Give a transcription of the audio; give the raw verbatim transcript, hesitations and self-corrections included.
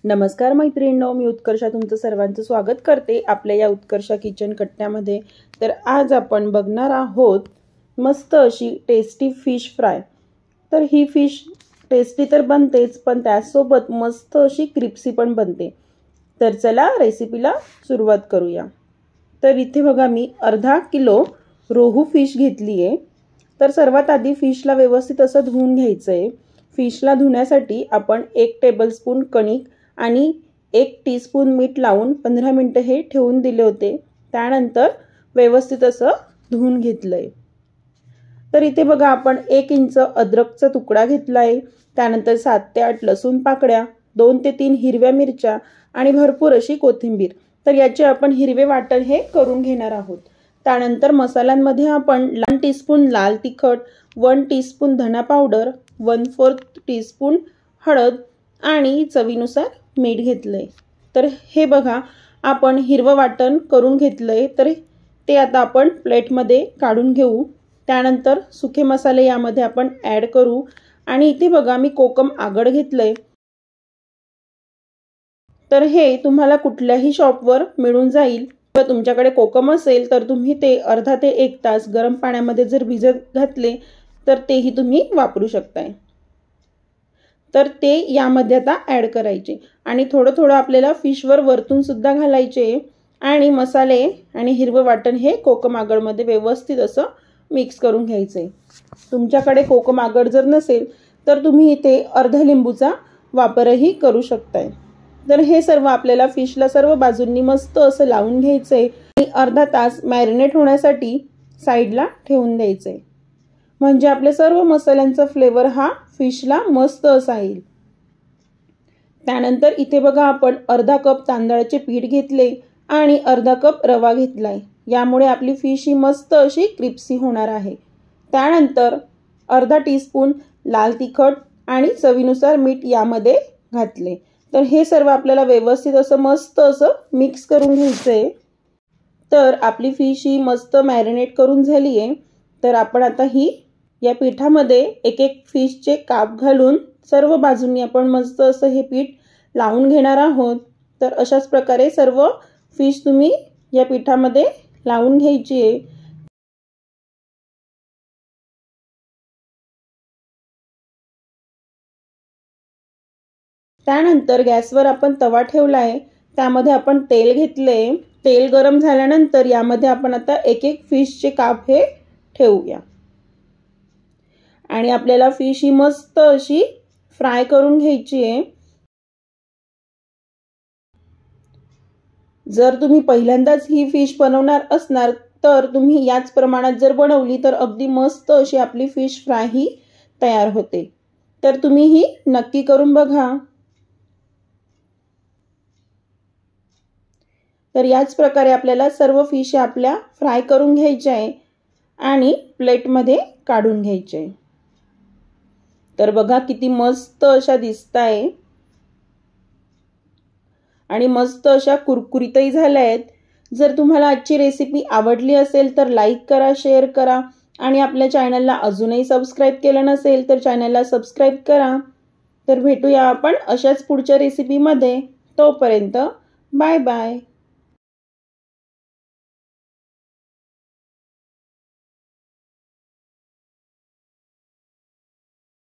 नमस्कार मैत्रिणींनो, मी उत्कर्षा तुमचं सर्वांचं स्वागत करते आपल्या या उत्कर्षा किचन कट्ट्यामध्ये। तर आज आपण बघणार आहोत मस्त अशी टेस्टी फिश फ्राय। तर ही फिश टेस्टी तर बनतेच, पण त्यासोबत मस्त अशी क्रिस्पी पण बनते। तर चला रेसिपीला सुरुवात करूया। तर इथे बघा मी अर्धा किलो रोहू फिश घेतली आहे। तर सर्वात आधी फिशला व्यवस्थित असं धुवून घ्यायचं आहे। फिशला धुण्यासाठी आपण एक टेबलस्पून कणिक आणि एक टीस्पून मीठ लावून पंधरा मिनिटे हे ठेवून दिले होते। त्यानंतर व्यवस्थित असं धुवून घेतलंय। तर इथे बघा आपण एक इंच अद्रकचा तुकडा घेतलाय, त्यानंतर सात ते आठ लसूण पाकळ्या, दोन ते तीन हिरव्या मिरच्या आणि भरपूर अशी कोथिंबीर। तर याचे आपण हिरवे वाटण हे करून घेणार आहोत। त्यानंतर मसाल्यांमध्ये आपण वन टीस्पून लाल तिखट, वन टीस्पून धना पावडर, वन फोर्थ टीस्पून हळद आणि चवीनुसार मीठ घेतलंय। तर हे बघा आपण हिरवं वाटण करून घेतलंय। तर ते आता आपण प्लेटमध्ये काढून घेऊ। त्यानंतर सुके मसाले यामध्ये आपण ॲड करू आणि इथे बघा मी कोकम आगळ घेतलंय। तर हे तुम्हाला कुठल्याही शॉपवर मिळून जाईल। जर तुमच्याकडे कोकम असेल तर तुम्ही ते अर्धा ते एक तास गरम पाण्यामध्ये जर भिजत घातले तर तेही तुम्ही वापरू शकताय। तर ते यामध्ये आता ॲड करायचे आणि थोडं थोडं आपल्याला फिशवर वरतून सुद्धा घालायचे आणि मसाले आणि हिरवं वाटण हे कोकम आगळमध्ये व्यवस्थित असं मिक्स करून घ्यायचे। तुमच्याकडे कोकम आगळ जर नसेल तर तुम्ही इथे अर्धा लिंबूचा वापरही करू शकताय। तर हे सर्व आपल्याला फिशला सर्व बाजूंनी मस्त असं लावून घ्यायचंय आणि अर्धा तास मॅरिनेट होण्यासाठी साईडला ठेवून द्यायचंय, म्हणजे आपले सर्व मसाल्यांचा फ्लेवर हा फिशला मस्त असा येईल। त्यानंतर इथे बघा आपण अर्धा कप तांदळाचे पीठ घेतले आणि अर्धा कप रवा घेतलाय। यामुळे आपली फिश ही मस्त अशी क्रिस्पी होणार आहे। त्यानंतर अर्धा टीस्पून लाल तिखट आणि चवीनुसार मीठ यामध्ये घातले। तर हे सर्व आपल्याला व्यवस्थित असं मस्त असं मिक्स करून घ्यायचंय। तर आपली फिश ही मस्त मॅरिनेट करून झाली आहे। तर आपण आता ही या पिठामध्ये एक एक फिशचे काप घालून सर्व बाजूंनी आपण मस्त असं हे पीठ लावून घेणार आहोत। तर अशाच प्रकारे सर्व फिश तुम्ही या पिठामध्ये लावून घ्यायची आहे। त्यानंतर गॅसवर आपण तवा ठेवलाय, त्यामध्ये आपण तेल घेतले। तेल गरम झाल्यानंतर यामध्ये आपण आता एक एक फिशचे काप हे ठेवूया आणि आपल्याला फिश ही मस्त अशी फ्राय करून घ्यायची आहे। जर तुम्ही पहिल्यांदाच ही फिश बनवणार असणार तर तुम्ही याच प्रमाणात जर बनवली तर अगदी मस्त अशी आपली फिश फ्राय ही तयार होते। तर तुम्ही ही नक्की करून बघा। तर याच प्रकारे आपल्याला सर्व फिश आपल्या फ्राय करून घ्यायच्या आहे आणि प्लेटमध्ये काढून घ्यायचे आहे। तर बघा किती मस्त अशा दिसताय आणि मस्त अशा कुरकुरीतही झाल्या आहेत। जर तुम्हाला आजची रेसिपी आवडली असेल तर लाईक करा, शेअर करा आणि आपल्या चॅनलला अजूनही सबस्क्राईब केलं नसेल तर चॅनलला सबस्क्राईब करा। तर भेटूया आपण अशाच पुढच्या रेसिपीमध्ये। तोपर्यंत बाय बाय।